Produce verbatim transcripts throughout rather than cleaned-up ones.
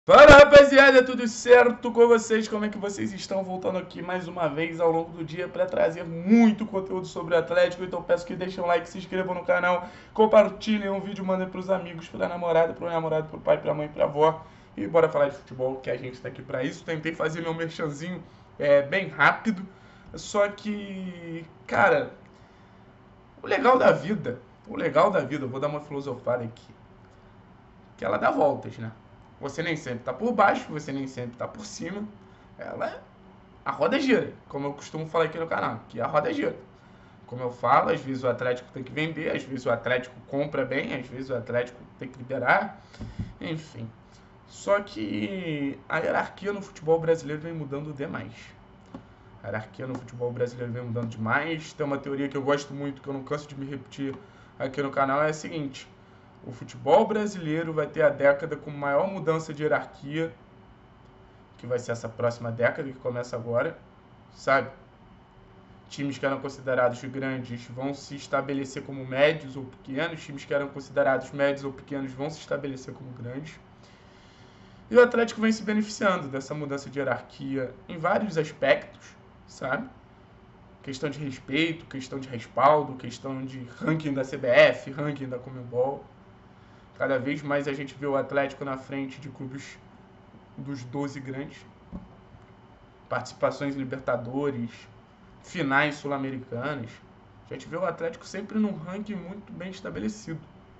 Fala, rapaziada, tudo certo com vocês? Como é que vocês estão? Voltando aqui mais uma vez ao longo do dia para trazer muito conteúdo sobre o Atlético. Então peço que deixem um like, se inscrevam no canal, compartilhem o vídeo, mandem para os amigos, para a namorada, para o namorado, para o pai, para a mãe, para a avó. E bora falar de futebol, que a gente está aqui para isso. Tentei fazer meu merchanzinho é, bem rápido, só que, cara, o legal da vida, o legal da vida, eu vou dar uma filosofada aqui, que ela dá voltas, né? Você nem sempre tá por baixo, você nem sempre tá por cima. Ela é... A roda gira, como eu costumo falar aqui no canal, que a roda gira. Como eu falo, às vezes o Atlético tem que vender, às vezes o Atlético compra bem, às vezes o Atlético tem que liberar, enfim. Só que a hierarquia no futebol brasileiro vem mudando demais. A hierarquia no futebol brasileiro vem mudando demais. Tem uma teoria que eu gosto muito, que eu não canso de me repetir aqui no canal, é a seguinte: o futebol brasileiro vai ter a década com maior mudança de hierarquia, que vai ser essa próxima década que começa agora, sabe? Times que eram considerados grandes vão se estabelecer como médios ou pequenos, times que eram considerados médios ou pequenos vão se estabelecer como grandes. E o Atlético vem se beneficiando dessa mudança de hierarquia em vários aspectos, sabe? Questão de respeito, questão de respaldo, questão de ranking da C B F, ranking da Conmebol. Cada vez mais a gente vê o Atlético na frente de clubes dos doze grandes. Participações em Libertadores, finais sul-americanas. A gente vê o Atlético sempre num ranking muito bem estabelecido.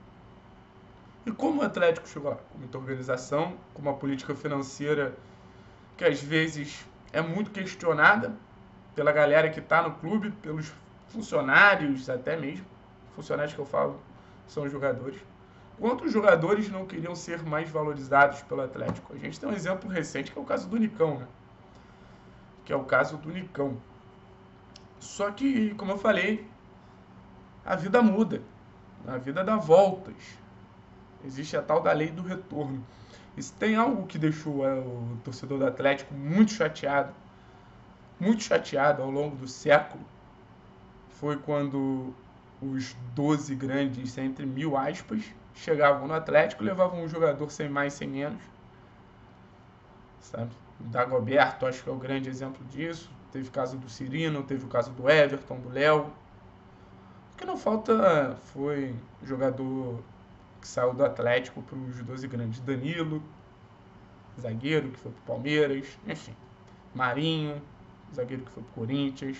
E como o Atlético chegou lá? Com muita organização, com uma política financeira que às vezes é muito questionada pela galera que está no clube, pelos funcionários até mesmo. Funcionários que eu falo são os jogadores. Quantos jogadores não queriam ser mais valorizados pelo Atlético? A gente tem um exemplo recente que é o caso do Nicão, né? Que é o caso do Nicão. Só que, como eu falei, a vida muda. A vida dá voltas. Existe a tal da lei do retorno. E se tem algo que deixou é, o torcedor do Atlético muito chateado, muito chateado ao longo do século, foi quando os doze grandes, entre mil aspas, chegavam no Atlético e levavam um jogador sem mais, sem menos. Sabe? O Dagoberto, acho que é o grande exemplo disso. Teve o caso do Cirino, teve o caso do Everton, do Léo. O que não falta foi jogador que saiu do Atlético para os doze grandes. Danilo, zagueiro que foi para o Palmeiras, enfim. Marinho, zagueiro que foi para o Corinthians.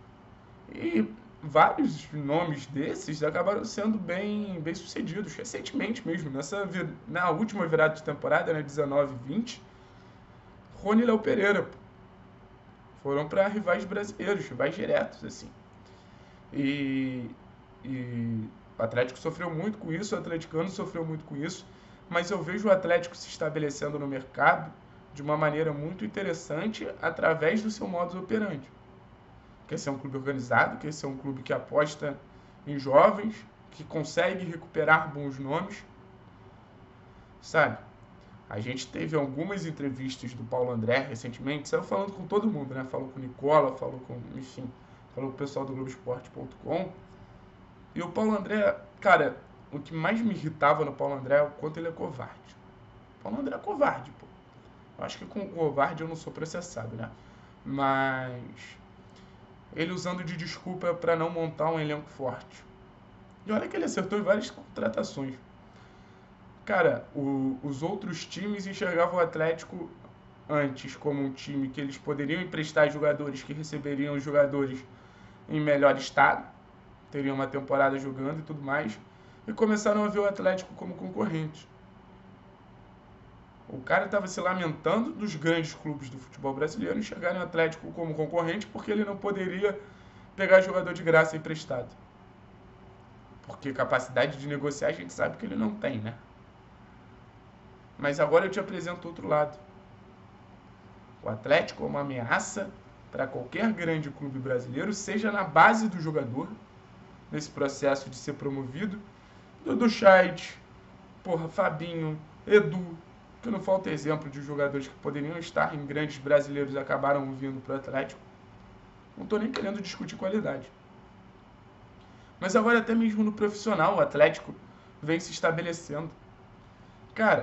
E vários nomes desses acabaram sendo bem, bem sucedidos, recentemente mesmo, nessa, na última virada de temporada, né, dezenove vinte, Rony e Léo Pereira pô, foram para rivais brasileiros, rivais diretos, assim. E, e o Atlético sofreu muito com isso, o atleticano sofreu muito com isso, mas eu vejo o Atlético se estabelecendo no mercado de uma maneira muito interessante através do seu modus operandi. Quer ser um clube organizado, quer ser um clube que aposta em jovens, que consegue recuperar bons nomes, sabe? A gente teve algumas entrevistas do Paulo André recentemente, saiu falando com todo mundo, né? Falou com o Nicola, falou com, enfim, falou com o pessoal do Globoesporte ponto com. E o Paulo André, cara, o que mais me irritava no Paulo André é o quanto ele é covarde. O Paulo André é covarde, pô. Eu acho que com covarde eu não sou processado, né? Mas ele usando de desculpa para não montar um elenco forte. E olha que ele acertou em várias contratações. Cara, o, os outros times enxergavam o Atlético antes como um time que eles poderiam emprestar jogadores que receberiam os jogadores em melhor estado, teriam uma temporada jogando e tudo mais, e começaram a ver o Atlético como concorrente. O cara estava se lamentando dos grandes clubes do futebol brasileiro enxergarem o Atlético como concorrente porque ele não poderia pegar jogador de graça emprestado. Porque capacidade de negociar a gente sabe que ele não tem, né? Mas agora eu te apresento outro lado. O Atlético é uma ameaça para qualquer grande clube brasileiro, seja na base do jogador, nesse processo de ser promovido, Dudu Chait, porra, Fabinho, Edu, que não falta exemplo de jogadores que poderiam estar em grandes brasileiros e acabaram vindo para o Atlético. Não estou nem querendo discutir qualidade. Mas agora até mesmo no profissional o Atlético vem se estabelecendo. Cara,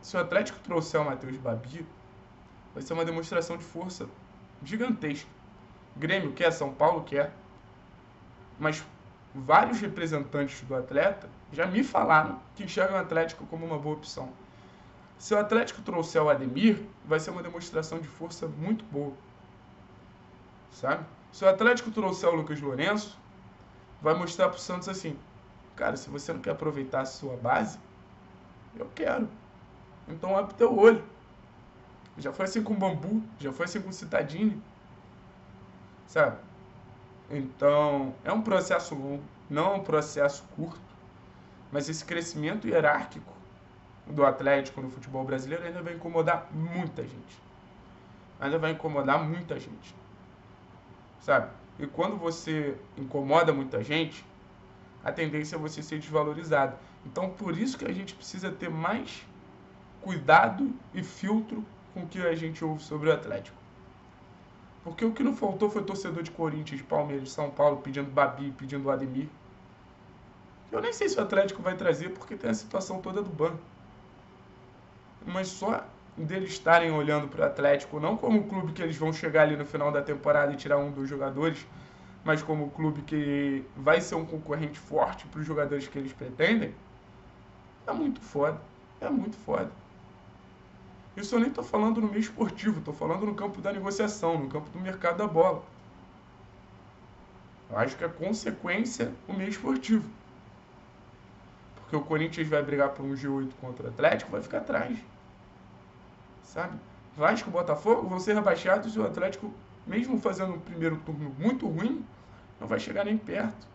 Se o Atlético trouxer o Matheus Babi, vai ser uma demonstração de força gigantesca. Grêmio quer, São Paulo quer. Mas vários representantes do atleta já me falaram que enxergam o Atlético como uma boa opção. Se o Atlético trouxer o Ademir, vai ser uma demonstração de força muito boa. Sabe? Se o Atlético trouxer o Lucas Lourenço, vai mostrar pro Santos assim, cara, se você não quer aproveitar a sua base, eu quero. Então abre teu olho. Já foi assim com o Bambu, já foi assim com o Citadini. Sabe? Então, é um processo longo, não é um processo curto, mas esse crescimento hierárquico do Atlético no futebol brasileiro ainda vai incomodar muita gente. Ainda vai incomodar muita gente. Sabe? E quando você incomoda muita gente, a tendência é você ser desvalorizado. Então, por isso que a gente precisa ter mais cuidado e filtro com o que a gente ouve sobre o Atlético. Porque o que não faltou foi torcedor de Corinthians, de Palmeiras, de São Paulo pedindo Babi, pedindo Ademir. Eu nem sei se o Atlético vai trazer porque tem a situação toda do banco. Mas só deles estarem olhando para o Atlético, não como o clube que eles vão chegar ali no final da temporada e tirar um dos jogadores, mas como o clube que vai ser um concorrente forte para os jogadores que eles pretendem, é muito foda. É muito foda. Isso eu nem estou falando no meio esportivo, estou falando no campo da negociação, no campo do mercado da bola. Eu acho que é consequência o meio esportivo. Porque o Corinthians vai brigar por um G oito contra o Atlético, vai ficar atrás. Sabe? Vasco e Botafogo vão ser rebaixados e o Atlético, mesmo fazendo um primeiro turno muito ruim, não vai chegar nem perto.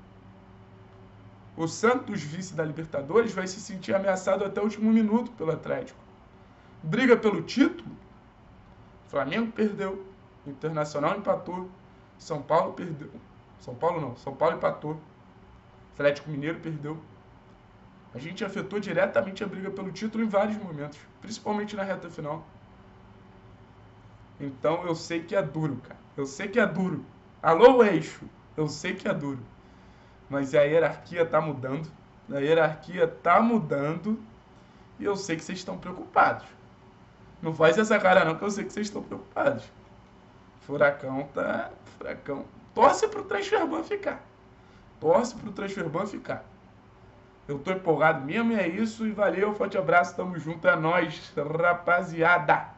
O Santos, vice da Libertadores, vai se sentir ameaçado até o último minuto pelo Atlético. Briga pelo título, Flamengo perdeu, Internacional empatou, São Paulo perdeu, São Paulo não, São Paulo empatou, Atlético Mineiro perdeu. A gente afetou diretamente a briga pelo título em vários momentos, principalmente na reta final. Então eu sei que é duro, cara, eu sei que é duro. Alô, eixo, eu sei que é duro. Mas a hierarquia tá mudando, a hierarquia tá mudando e eu sei que vocês estão preocupados. Não faz essa cara não, que eu sei que vocês estão preocupados. Furacão tá... Furacão... Torce pro Transferban ficar. Torce pro Transferban ficar. Eu tô empolgado mesmo e é isso. E valeu, forte abraço, tamo junto, é nóis, rapaziada.